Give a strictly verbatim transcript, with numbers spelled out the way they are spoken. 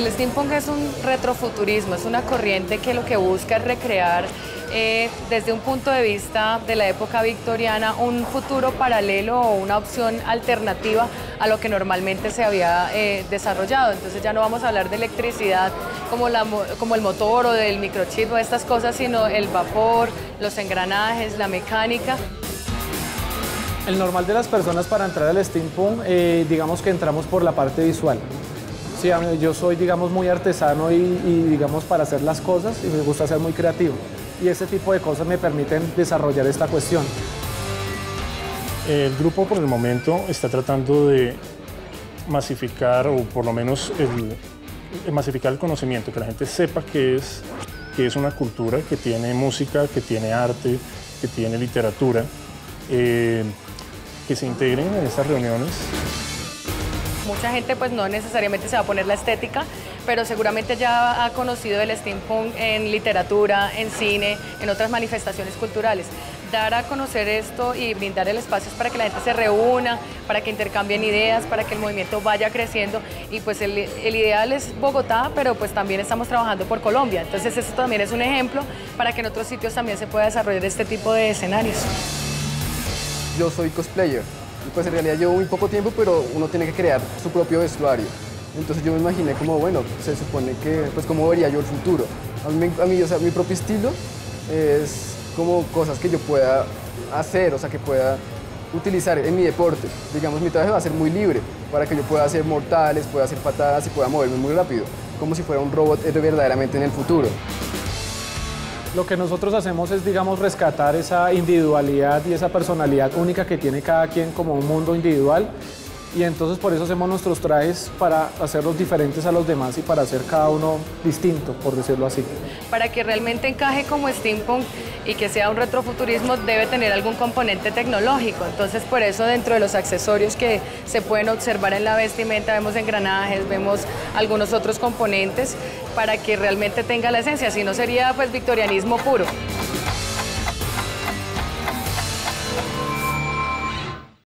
el steampunk es un retrofuturismo, es una corriente que lo que busca es recrear eh, desde un punto de vista de la época victoriana un futuro paralelo o una opción alternativa a lo que normalmente se había eh, desarrollado. Entonces ya no vamos a hablar de electricidad como, la, como el motor o del microchip o estas cosas, sino el vapor, los engranajes, la mecánica. El normal de las personas para entrar al steampunk, eh, digamos que entramos por la parte visual. Sí, yo soy, digamos, muy artesano y, y, digamos, para hacer las cosas y me gusta ser muy creativo. Y ese tipo de cosas me permiten desarrollar esta cuestión. El grupo por el momento está tratando de masificar, o por lo menos el, el masificar el conocimiento, que la gente sepa que es, que es una cultura que tiene música, que tiene arte, que tiene literatura, eh, que se integren en estas reuniones. Mucha gente pues no necesariamente se va a poner la estética, pero seguramente ya ha conocido el steampunk en literatura, en cine, en otras manifestaciones culturales. Dar a conocer esto y brindar el espacio para que la gente se reúna, para que intercambien ideas, para que el movimiento vaya creciendo. Y pues el, el ideal es Bogotá, pero pues también estamos trabajando por Colombia. Entonces esto también es un ejemplo para que en otros sitios también se pueda desarrollar este tipo de escenarios. Yo soy cosplayer. Pues en realidad llevo muy poco tiempo, pero uno tiene que crear su propio vestuario. Entonces yo me imaginé como, bueno, se supone que, pues cómo vería yo el futuro. A mí, a mí o sea, mi propio estilo es como cosas que yo pueda hacer, o sea, que pueda utilizar en mi deporte. Digamos, mi traje va a ser muy libre, para que yo pueda hacer mortales, pueda hacer patadas y pueda moverme muy rápido, como si fuera un robot verdaderamente en el futuro. Lo que nosotros hacemos es, digamos, rescatar esa individualidad y esa personalidad única que tiene cada quien como un mundo individual. Y entonces por eso hacemos nuestros trajes para hacerlos diferentes a los demás y para hacer cada uno distinto, por decirlo así. Para que realmente encaje como steampunk y que sea un retrofuturismo debe tener algún componente tecnológico. Entonces por eso dentro de los accesorios que se pueden observar en la vestimenta vemos engranajes, vemos algunos otros componentes para que realmente tenga la esencia, si no sería pues victorianismo puro.